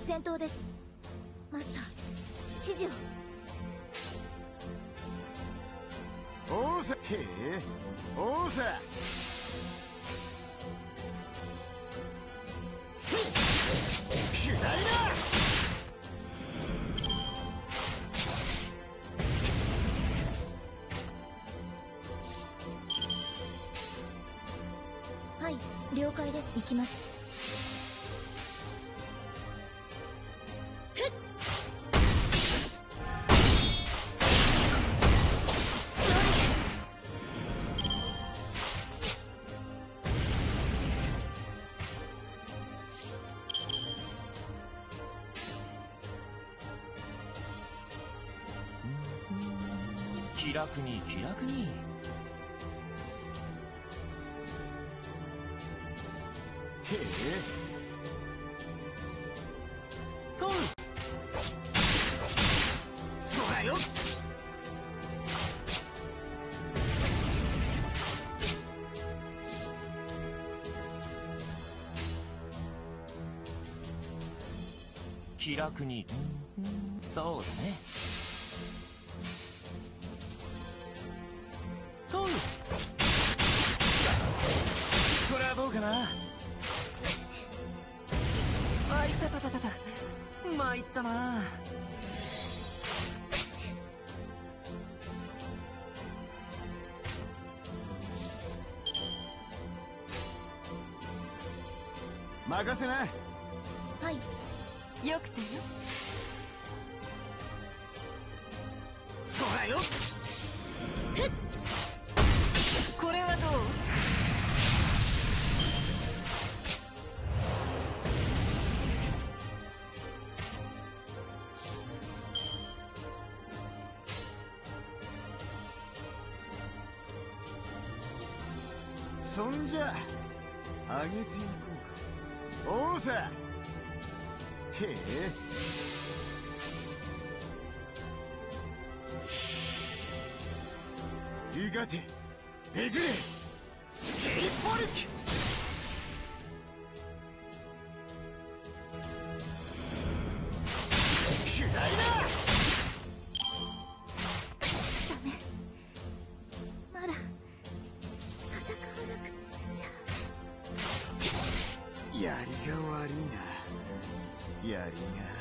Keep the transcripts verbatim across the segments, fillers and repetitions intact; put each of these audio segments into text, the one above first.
戦闘です。マスター、指示を。 おうさ、へえ、おうさ。せい、くらいな。 はい、了解です。行きます。 気楽に気楽に。 へえ。 とう。 そうだよ。 気楽に。そうだね。とう。これはどうかな。あ、いたたたたた。参ったな。 任せな。 はい。 よくてよ。 そうだよ。 これはどう？ そんじゃあげていこうか。おうさ。へえ。いがてえぐれ。スケイポルキ。くらいな。 ダメ。まだ戦わなくちゃ。 やりが悪いな。やりが。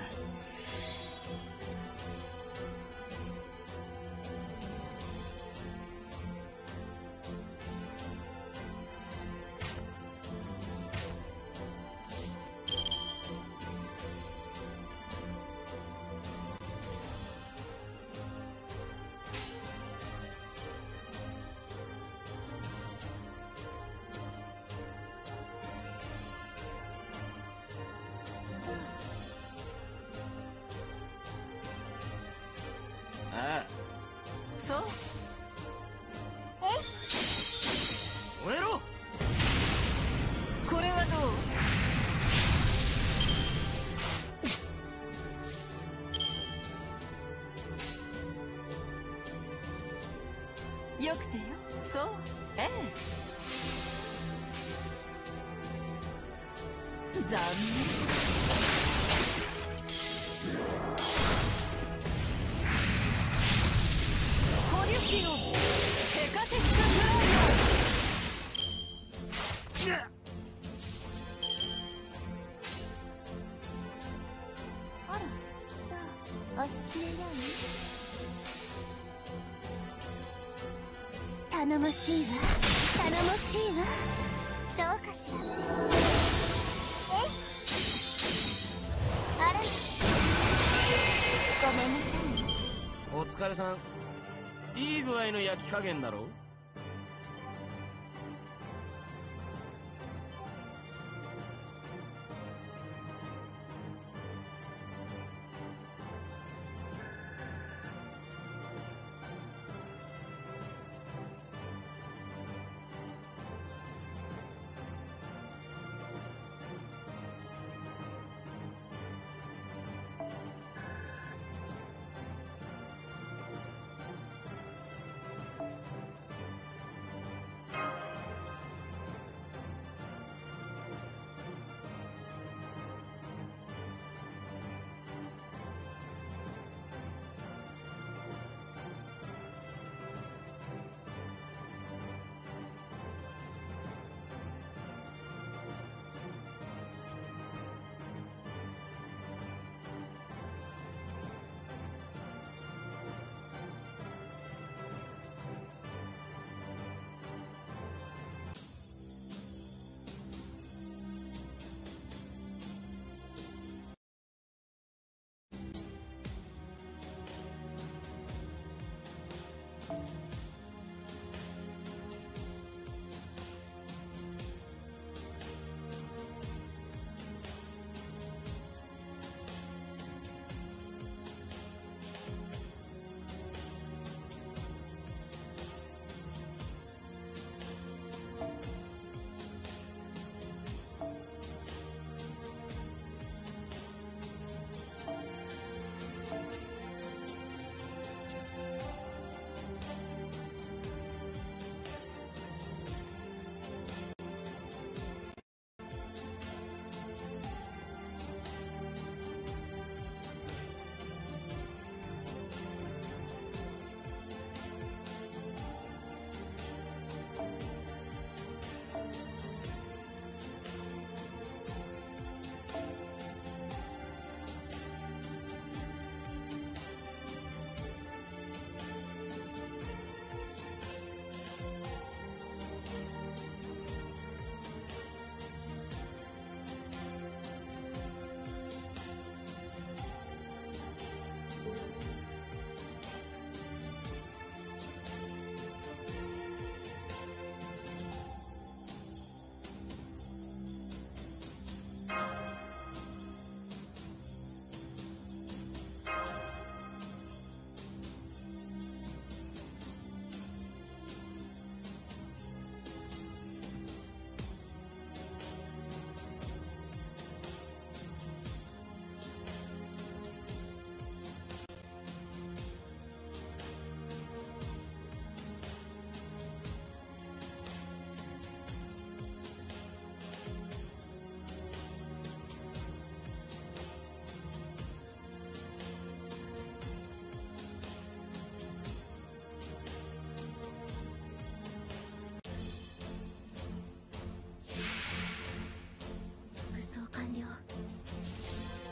ああ。 そう。 お燃えろ。 これはどう？よくてよ。そう。ええ。残念。コリュキオンテカテキカクライド。 あら、さあ、お好きなように。頼もしいわ、頼もしいわ。どうかしら。え？あら、ごめんなさいね。 お疲れさん。いい具合の焼き加減だろ。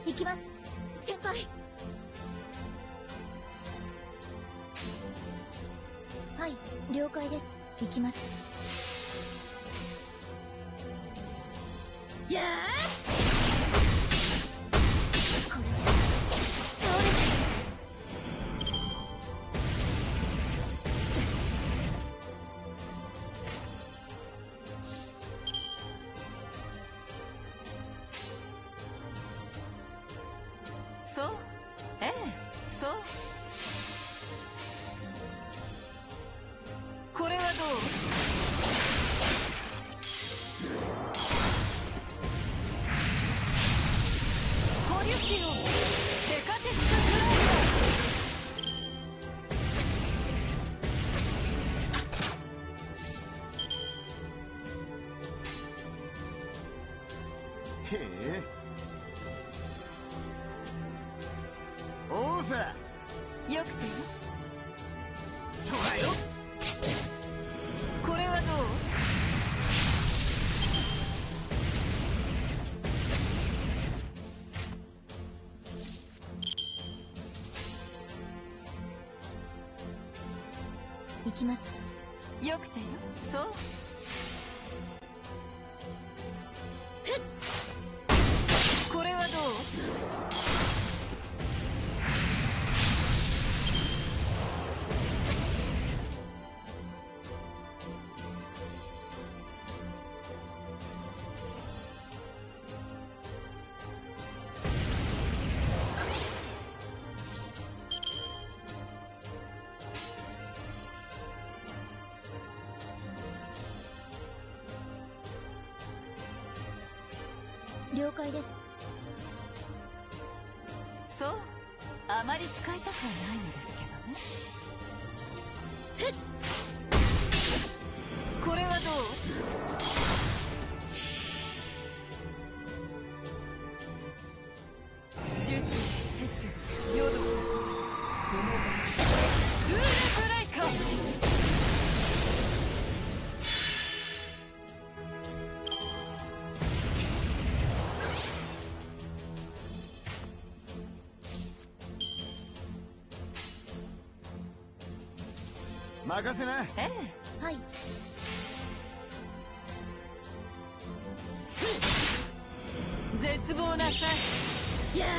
行きます、先輩。はい、了解です。行きます。やーこれで倒れて。 そう、ええ、そう。これはどう？コリュキオテカテツクラへえ、おうさ。 イよくてよ。 そうだよ。 これはどう？ 行きます。 よくてよ。そう。これはどう？ 了解です。 そう、あまり使いたくはないのですけどね。これはどう？術理摂理夜のその場スーレブレイカー。 任せな。 ええ、 はい。 絶望なさい。 や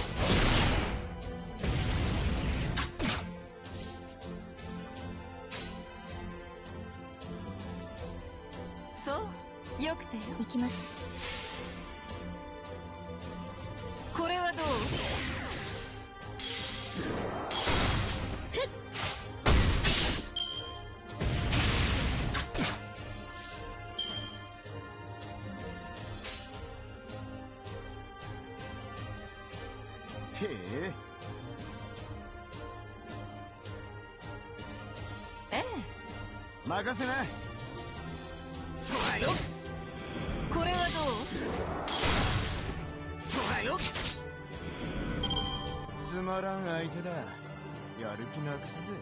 そう、よくてよ。 ー行きます。 これはどう？ へえ、 ええ、 任せな。そうだよ。 これはどう？ そうだよ。つまらん相手だ。やる気なくすぜ。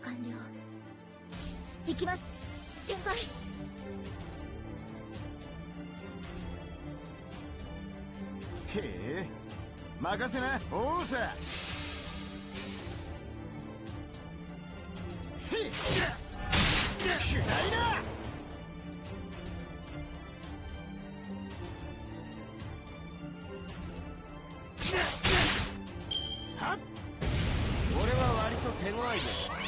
完了。行きます、先輩。 へえ、任せな、王さ。せい、くらいな。 はっ、俺は割と手強いぜ。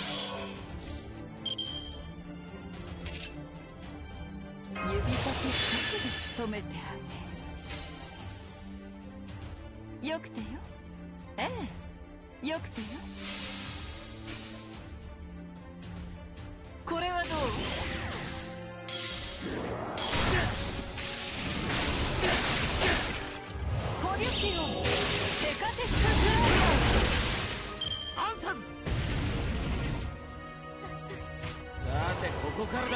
指先一つで仕留めてあげよくてよ。ええ、よくてよ。これはどう？コリュキオンデカテックグライアンサズ。 あっさ。 さてここからだ。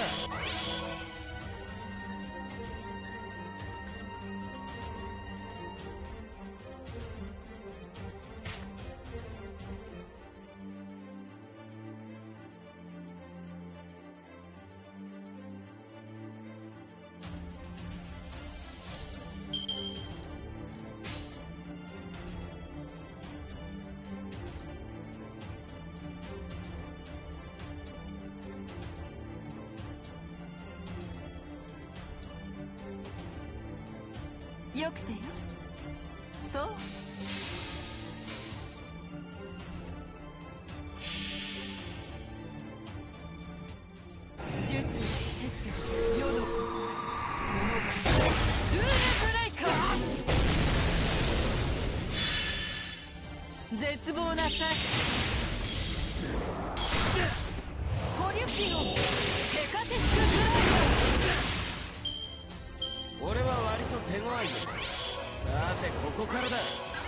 よくてよ。そう。術説世のこと、その場ルーレブレイカー。絶望なさい。コリュキオンデカテックグライ俺は割と手強いぜ。さてここからだ。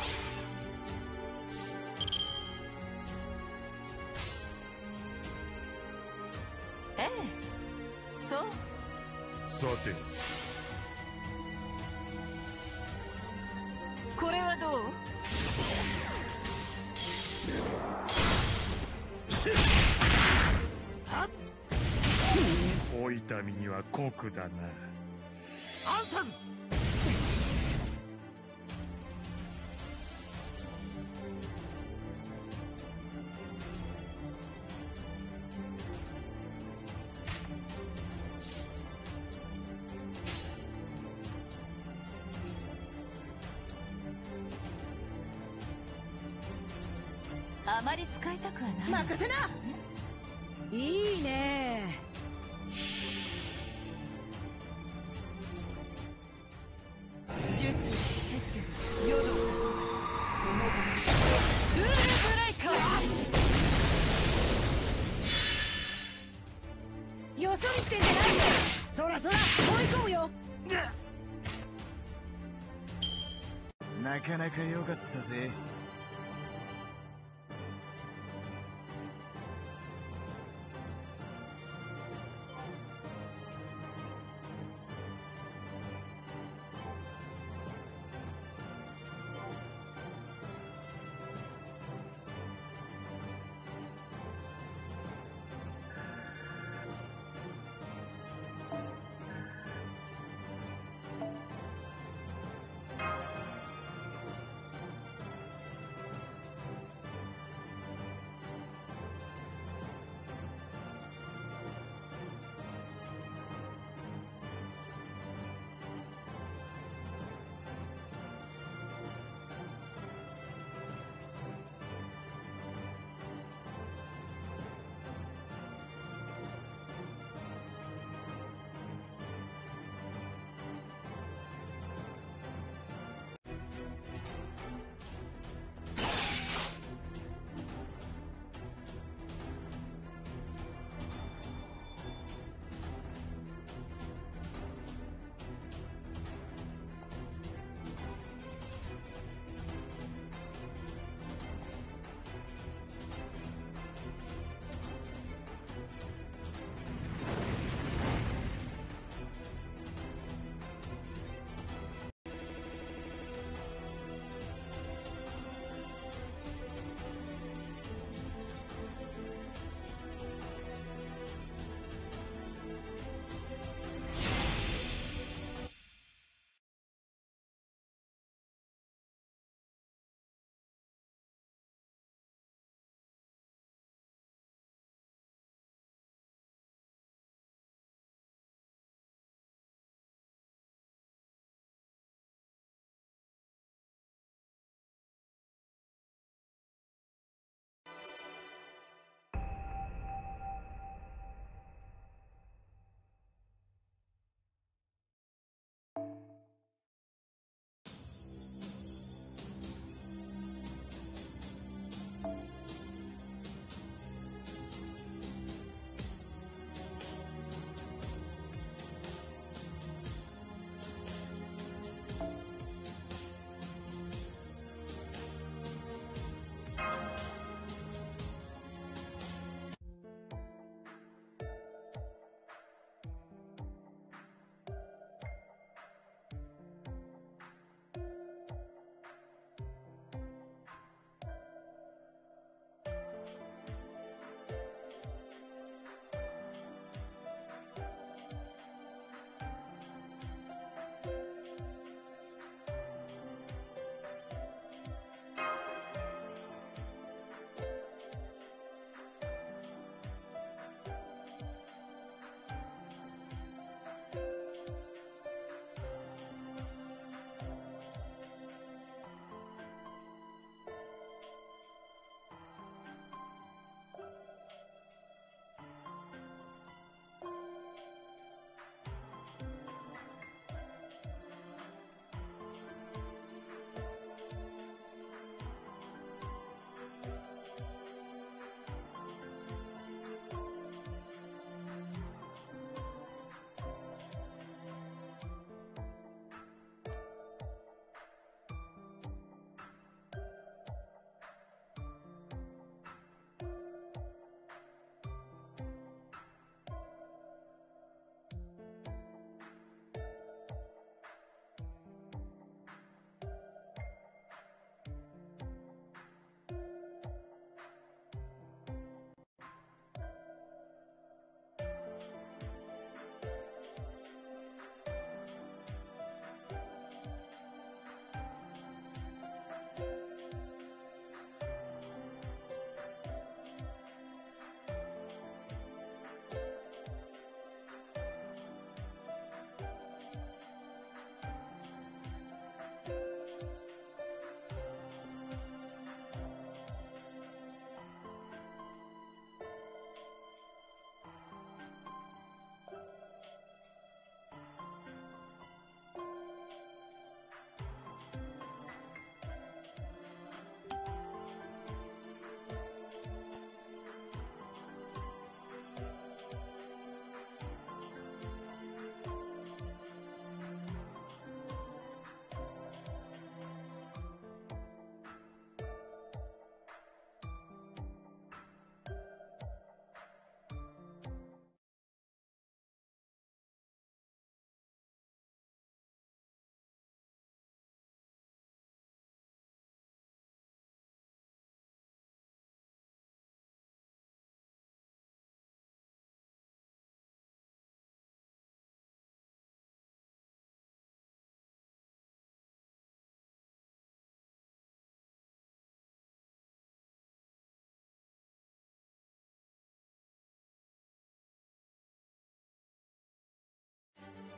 ええ、そう。 さてこれはどう？ はっ、 お痛みには酷だな。 アンサズ。 あまり使いたくはない。 任せな。いいね。 術説世のこと、その場ルールブレイカー。 よそ見してんじゃないよ。そらそら追い込むよ。 なかなか良かったぜ。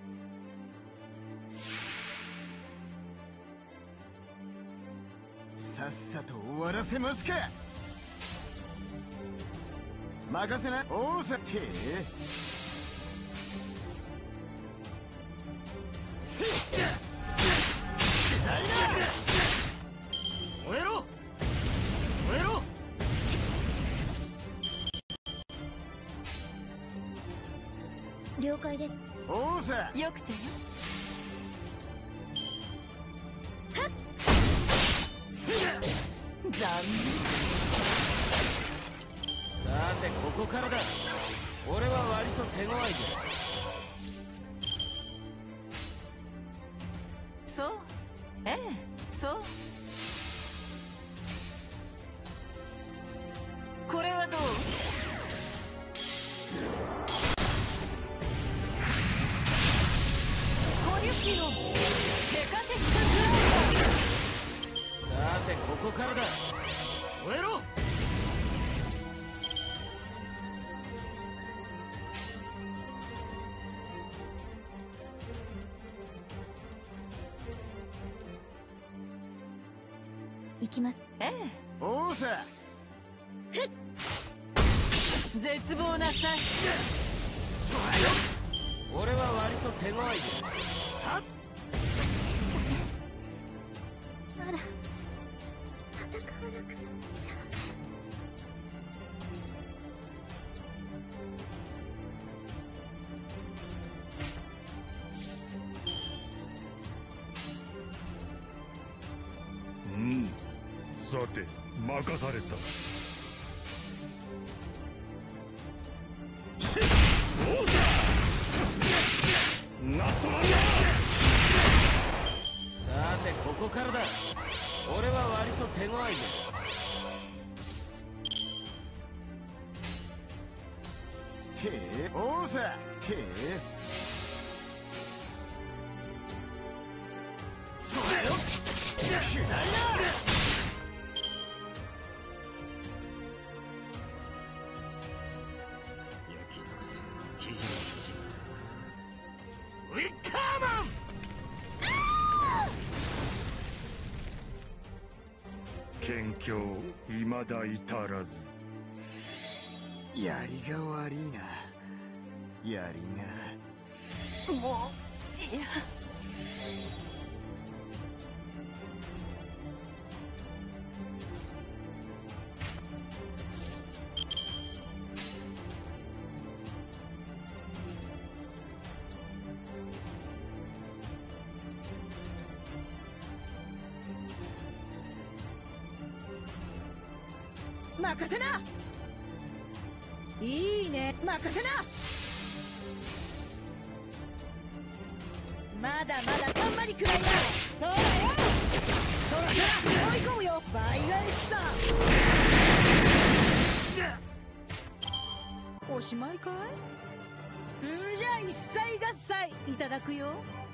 さっさと終わらせますか。任せな王さ。へえせっ燃えろ燃えろ。 了解です。 王さ。 よくてよ。残さてここからだ。俺は割と手強いぜ。 そう、ええ、そう。これはどう？コリュキオテカテカグライさてここからだ。燃えろ。 行きます。 ええ、 王さ。 絶望なさい。 俺は割と手強いぜ。はっ。 まだ戦わなくちゃ。 うん、さて任された。王さなっとらんな。 さてここからだ。俺は割と手強いぜ。 へえ王さ。へえそれよくないな。 焼き尽くす木々の土ウィッカーマン。 謙虚いまだ至らず。 やりが悪いな。やりがもういや。 任せな。いいね、任せな。まだまだ頑張りくらいな。そうだよ。そろそろ追い込むよ。倍返しさ。おしまいかい。んじゃ一切合切いただくよ。